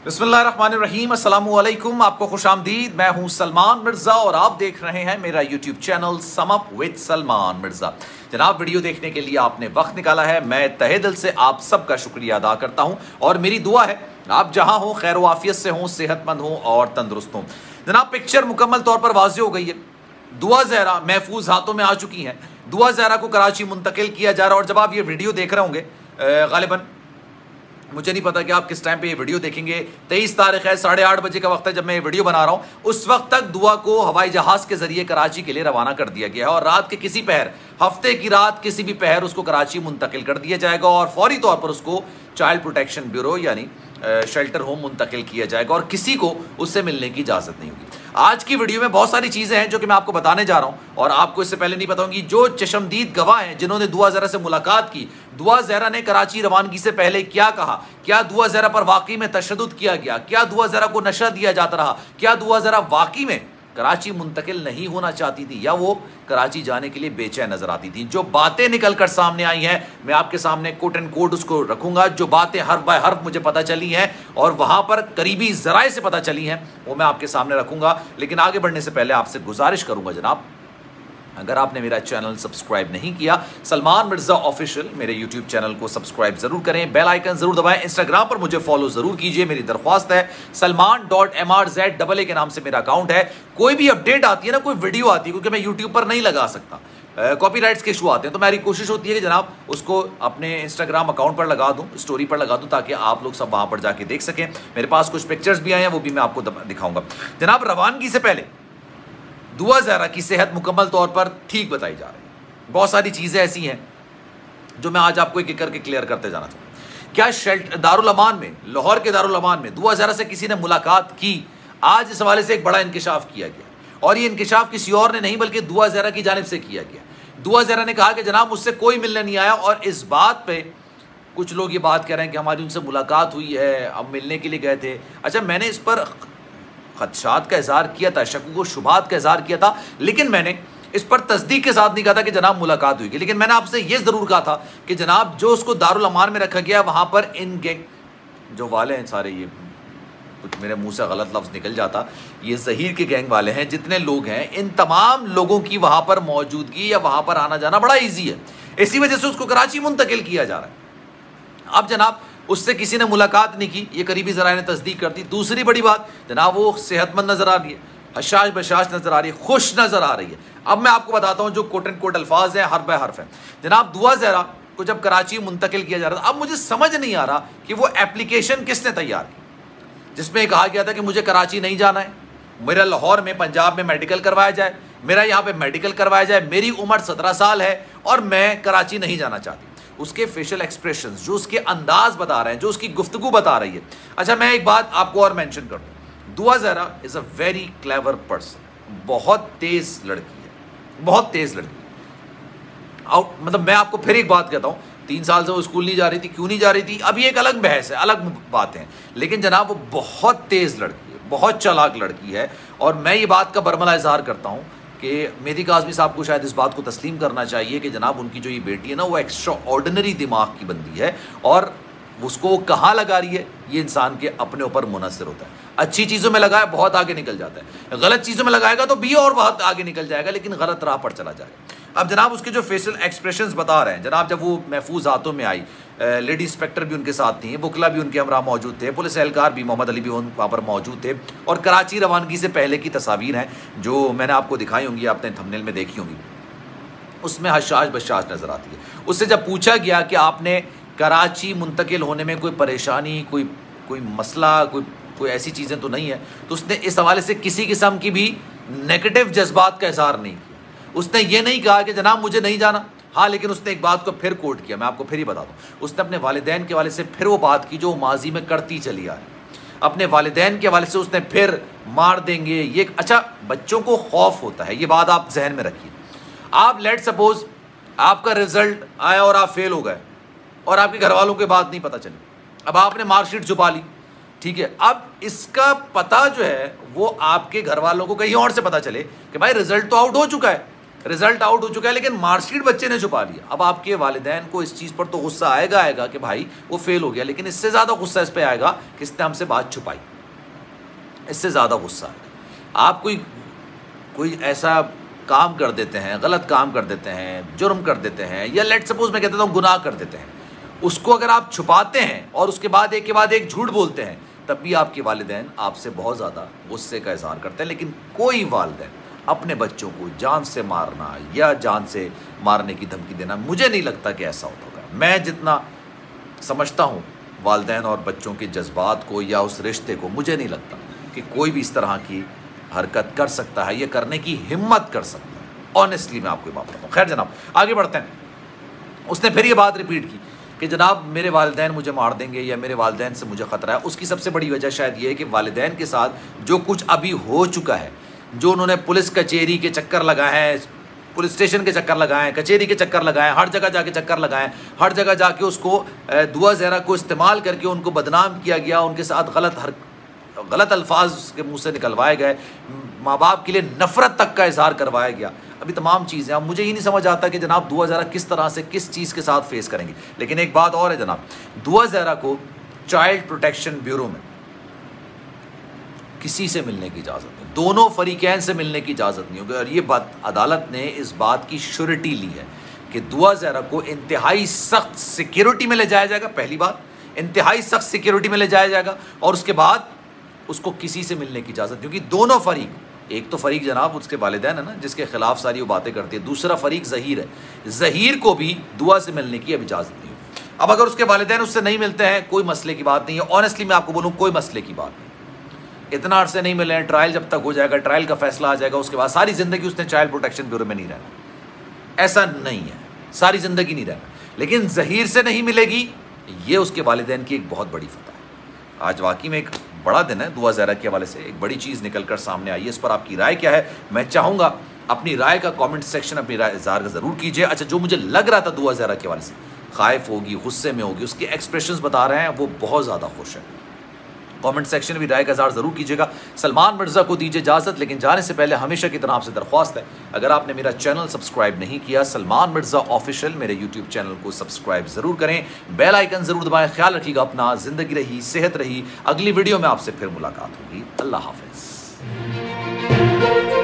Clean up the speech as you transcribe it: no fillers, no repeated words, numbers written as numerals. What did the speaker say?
बिस्मिल्लाहिर्रहमानिर्रहीम, अस्सलामुअलैकुम। आपको खुशामदीद। मैं हूं सलमान मिर्ज़ा और आप देख रहे हैं मेरा YouTube channel sum up with Salman Mirza. जनाब, वीडियो देखने के लिए आपने वक्त निकाला है, मैं तहे दिल से आप सबका शुक्रिया अदा करता हूं और मेरी दुआ है आप जहां हो खैर वाफियत से हों, सेहतमंद हों और तंदुरुस्त हों। जनाब, पिक्चर मुकम्मल तौर पर वाज़ेह हो गई है। दुआ ज़हरा महफूज हाथों में आ चुकी हैं। दुआ ज़हरा को कराची मुंतकिल किया जा रहा है और जब आप ये वीडियो देख रहे होंगे, गालिबन मुझे नहीं पता कि आप किस टाइम पे ये वीडियो देखेंगे। 23 तारीख है, 8:30 बजे का वक्त है जब मैं ये वीडियो बना रहा हूँ। उस वक्त तक दुआ को हवाई जहाज के जरिए कराची के लिए रवाना कर दिया गया है और रात के किसी पहर, हफ्ते की रात किसी भी पहर उसको कराची मुंतकिल कर दिया जाएगा और फौरी तौर पर उसको चाइल्ड प्रोटेक्शन ब्यूरो यानी शेल्टर होम मुंतकिल किया जाएगा और किसी को उससे मिलने की इजाज़त नहीं होगी। आज की वीडियो में बहुत सारी चीज़ें हैं जो कि मैं आपको बताने जा रहा हूं और आपको इससे पहले नहीं बताऊंगी। जो चशमदीद गवाह हैं जिन्होंने दुआ ज़हरा से मुलाकात की, दुआ ज़हरा ने कराची रवानगी से पहले क्या कहा, क्या दुआ ज़हरा पर वाकई में तशद्दुद किया गया, क्या दुआ ज़हरा को नशा दिया जाता रहा, क्या दुआ ज़हरा वाकई में कराची मुंतकिल नहीं होना चाहती थी या वो कराची जाने के लिए बेचैन नजर आती थी। जो बातें निकल कर सामने आई हैं मैं आपके सामने कोट एंड कोट उसको रखूंगा। जो बातें हर्फ बाय हर्फ मुझे पता चली हैं और वहां पर करीबी जराए से पता चली हैं वो मैं आपके सामने रखूंगा। लेकिन आगे बढ़ने से पहले आपसे गुजारिश करूंगा जनाब, अगर आपने मेरा चैनल सब्सक्राइब नहीं किया, सलमान मिर्ज़ा ऑफिशियल मेरे यूट्यूब चैनल को सब्सक्राइब जरूर करें, बेल आइकन जरूर दबाएं, इंस्टाग्राम पर मुझे फॉलो जरूर कीजिए। मेरी दरख्वास्त है salman.mrz के नाम से मेरा अकाउंट है। कोई भी अपडेट आती है ना, कोई वीडियो आती है, क्योंकि मैं यूट्यूब पर नहीं लगा सकता, कॉपीराइट्स के इशू आते हैं, तो मेरी कोशिश होती है कि जनाब उसको अपने इंस्टाग्राम अकाउंट पर लगा दूं, स्टोरी पर लगा दूं ताकि आप लोग सब वहां पर जाके देख सकें। मेरे पास कुछ पिक्चर्स भी आए हैं, वो भी मैं आपको दिखाऊंगा। जनाब, रवानगी से पहले दुआ ज़हरा की सेहत मुकम्मल तौर पर ठीक बताई जा रही है। बहुत सारी चीज़ें ऐसी हैं जो मैं आज आपको एक एक करके क्लियर करते जाना चाहूँ। क्या दारुल अमान में, लाहौर के दारुल अमान में दुआ ज़हरा से किसी ने मुलाकात की? आज इस हवाले से एक बड़ा इंकिशाफ किया गया और ये इंकिशाफ किसी और ने नहीं बल्कि दुआ ज़हरा की जानिब से किया गया। दुआ ज़हरा ने कहा कि जनाब मुझसे कोई मिलने नहीं आया और इस बात पर कुछ लोग ये बात कह रहे हैं कि हमारी उनसे मुलाकात हुई है, हम मिलने के लिए गए थे। अच्छा, मैंने इस पर खदशात का इज़हार किया था, शकूक व शुबात का इज़हार किया था, लेकिन मैंने इस पर तस्दीक के साथ नहीं कहा था कि जनाब मुलाकात हुई। लेकिन मैंने आपसे ये ज़रूर कहा था कि जनाब जो उसको दारुल अमान में रखा गया वहाँ पर इन गैंग जो वाले हैं सारे, ये कुछ मेरे मुंह से गलत लफ्ज़ निकल जाता, ये ज़हीर के गैंग वाले हैं, जितने लोग हैं इन तमाम लोगों की वहाँ पर मौजूदगी या वहाँ पर आना जाना बड़ा ईजी है। इसी वजह से उसको कराची मुंतकिल किया जा रहा है। अब जनाब उससे किसी ने मुलाकात नहीं की, ये करीबी ज़राए ने तस्दीक कर दी। दूसरी बड़ी बात जनाब, वो सेहतमंद नज़र आ रही है, हशाश बशाश नज़र आ रही है, खुश नज़र आ रही है। अब मैं आपको बताता हूँ जो कोट एंड कोट अल्फाज हैं, हर्फ बाय हर्फ है। जनाब, दुआ ज़हरा को जब कराची मुंतकिल किया जा रहा था, अब मुझे समझ नहीं आ रहा कि वो एप्लीकेशन किसने तैयार की जिसमें कहा गया था कि मुझे कराची नहीं जाना है, मेरा लाहौर में पंजाब में मेडिकल करवाया जाए, मेरा यहाँ पर मेडिकल करवाया जाए, मेरी उम्र 17 साल है और मैं कराची नहीं जाना चाहती। उसके फेशियल एक्सप्रेशंस, जो उसके अंदाज बता रहे हैं, जो उसकी गुफ्तगू बता रही है। अच्छा, मैं एक बात आपको और मेंशन कर दूं, Dua Zahra is a very clever person, बहुत तेज़ लड़की है, बहुत तेज़ लड़की। मतलब मैं आपको फिर एक बात कहता हूँ, 3 साल से वो स्कूल नहीं जा रही थी, क्यों नहीं जा रही थी, अब ये एक अलग बहस है, अलग बात है, लेकिन जनाब वो बहुत तेज़ लड़की है, बहुत चालाक लड़की है। और मैं ये बात का बरमला इज़हार करता हूँ कि मेहदी काज़मी साहब को शायद इस बात को तस्लीम करना चाहिए कि जनाब उनकी जो ये बेटी है ना, वो एक्स्ट्रा ऑर्डिनरी दिमाग की बंदी है और उसको कहाँ लगा रही है ये इंसान के अपने ऊपर मुनसर होता है। अच्छी चीज़ों में लगाए बहुत आगे निकल जाता है, गलत चीज़ों में लगाएगा तो भी और बहुत आगे निकल जाएगा, लेकिन गलत राह पर चला जाएगा। अब जनाब उसके जो फेशियल एक्सप्रेशंस बता रहे हैं, जनाब जब वो महफूज हाथों में आई, लेडी इंस्पेक्टर भी उनके साथ थी, बुकला भी उनके हमरा मौजूद थे, पुलिस एहलकार भी, मोहम्मद अली भी वहाँ पर मौजूद थे और कराची रवानगी से पहले की तस्वीर हैं जो मैंने आपको दिखाई होंगी, आपने थंबनेल में देखी होंगी, उसमें हशाश बशाश नज़र आती है। उससे जब पूछा गया कि आपने कराची मुंतकिल होने में कोई परेशानी, कोई मसला, कोई ऐसी चीज़ें तो नहीं है, तो उसने इस हवाले से किसी किस्म की भी नेगेटिव जज्बात का इज़हार नहीं किया। उसने ये नहीं कहा कि जनाब मुझे नहीं जाना। हाँ, लेकिन उसने एक बात को फिर कोट किया, मैं आपको फिर ही बता दूँ, उसने अपने वालिदैन के हवाले से फिर वो बात की जो माजी में करती चली आ रही। अपने वालिदैन के हवाले से उसने फिर मार देंगे ये। अच्छा, बच्चों को खौफ होता है, ये बात आप जहन में रखिए। आप लेट सपोज आपका रिजल्ट आया और आप फेल हो गए और आपके घर वालों की बात नहीं पता चली, अब आपने मार्कशीट छुपा ली, ठीक है। अब इसका पता जो है वो आपके घर वालों को कहीं और से पता चले कि भाई रिजल्ट तो आउट हो चुका है, रिजल्ट आउट हो चुका है लेकिन मार्कशीट बच्चे ने छुपा लिया। अब आपके वालिदैन को इस चीज़ पर तो गुस्सा आएगा कि भाई वो फेल हो गया, लेकिन इससे ज़्यादा गुस्सा इस पर आएगा कि इसने हमसे बात छुपाई, इससे ज़्यादा गुस्सा आएगा। आप कोई ऐसा काम कर देते हैं, गलत काम कर देते हैं, जुर्म कर देते हैं, या लेट सपोज मैं कहता हूँ गुनाह कर देते हैं, उसको अगर आप छुपाते हैं और उसके बाद एक के बाद एक झूठ बोलते हैं, तब भी आपके वालिदैन आपसे बहुत ज़्यादा गुस्से का इजहार करते हैं। लेकिन कोई वालिदैन अपने बच्चों को जान से मारना या जान से मारने की धमकी देना, मुझे नहीं लगता कि ऐसा होता होगा। मैं जितना समझता हूँ वालिदैन और बच्चों के जज्बात को या उस रिश्ते को, मुझे नहीं लगता कि कोई भी इस तरह की हरकत कर सकता है, ये करने की हिम्मत कर सकता है। ऑनेस्टली मैं आपको बात बताऊँ। खैर जनाब, आगे बढ़ते हैं। उसने फिर ये बात रिपीट की कि जनाब मेरे वालिदैन मुझे मार देंगे या मेरे वालिदैन से मुझे ख़तरा है। उसकी सबसे बड़ी वजह शायद ये है कि वालिदैन के साथ जो कुछ अभी हो चुका है, जो उन्होंने पुलिस कचहरी के चक्कर लगाए हैं, पुलिस स्टेशन के चक्कर लगाए, कचहरी के चक्कर लगाए, हर जगह जाके चक्कर लगाए, हर जगह जाके उसको दुआ ज़हरा को इस्तेमाल करके उनको बदनाम किया गया, उनके साथ गलत अल्फाज के मुंह से निकलवाए गए, माँ बाप के लिए नफ़रत तक का इजहार करवाया गया। अभी तमाम चीज़ें, अब मुझे ये नहीं समझ आता कि जनाब दुआ ज़हरा किस तरह से किस चीज़ के साथ फेस करेंगे। लेकिन एक बात और है जनाब, दुआ ज़हरा को चाइल्ड प्रोटेक्शन ब्यूरो में किसी से मिलने की इजाज़त नहीं, दोनों फरीकैन से मिलने की इजाज़त नहीं होगी। और ये बात अदालत ने इस बात की श्योरिटी ली है कि दुआ ज़हरा को इंतहाई सख्त सिक्योरिटी में ले जाया जाएगा। पहली बात, इंतहाई सख्त सिक्योरिटी में ले जाया जाएगा, और उसके बाद उसको किसी से मिलने की इजाज़त, क्योंकि दोनों फरीक, एक तो फरीक जनाब उसके वालिदैन है ना, जिसके खिलाफ सारी वो बातें करती है, दूसरा फरीक ज़हीर है, ज़हीर को भी दुआ से मिलने की अब इजाज़त नहीं है। अब अगर उसके वालिदैन उससे नहीं मिलते हैं, कोई मसले की बात नहीं है। ऑनेस्टली मैं आपको बोलूँ, कोई मसले की बात नहीं। इतना अर्से नहीं मिले हैं, ट्रायल जब तक हो जाएगा, ट्रायल का फैसला आ जाएगा, उसके बाद सारी ज़िंदगी उसने चाइल्ड प्रोटेक्शन ब्यूरो में नहीं रहना, ऐसा नहीं है, सारी ज़िंदगी नहीं रहना। लेकिन ज़हीर से नहीं मिलेगी, ये उसके वालिदैन की एक बहुत बड़ी फतह है। आज वाकई में एक बड़ा दिन है, दुआ ज़हरा के हवाले से एक बड़ी चीज़ निकल कर सामने आई है। इस पर आपकी राय क्या है? मैं चाहूँगा अपनी राय का कमेंट सेक्शन अपनी राय इज़हार ज़रूर कीजिए। अच्छा, जो मुझे लग रहा था दुआ ज़हरा के हवाले से, खाइफ होगी, गुस्से में होगी, उसके एक्सप्रेशंस बता रहे हैं वो बहुत ज़्यादा खुश है। कमेंट सेक्शन में भी राय का इज़हार ज़रूर कीजिएगा। सलमान मिर्ज़ा को दीजिए इजाज़त, लेकिन जाने से पहले हमेशा की तरह आपसे दरख्वास्त है, अगर आपने मेरा चैनल सब्सक्राइब नहीं किया, सलमान मिर्ज़ा ऑफिशियल, मेरे यूट्यूब चैनल को सब्सक्राइब ज़रूर करें, बेल आइकन ज़रूर दबाएं। ख्याल रखिएगा अपना, ज़िंदगी रही, सेहत रही। अगली वीडियो में आपसे फिर मुलाकात होगी। अल्लाह हाफ़िज़।